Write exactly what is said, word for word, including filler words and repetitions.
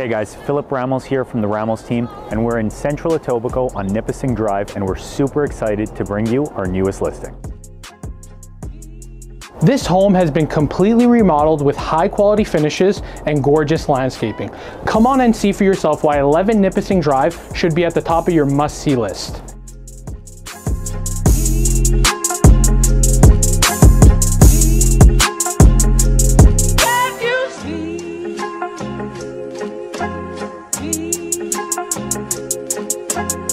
Hey guys, Philip Ramos here from the Ramos team, and we're in central Etobicoke on Nipissing Drive, and we're super excited to bring you our newest listing. This home has been completely remodeled with high quality finishes and gorgeous landscaping. Come on and see for yourself why eleven Nipissing Drive should be at the top of your must-see list. Thank you.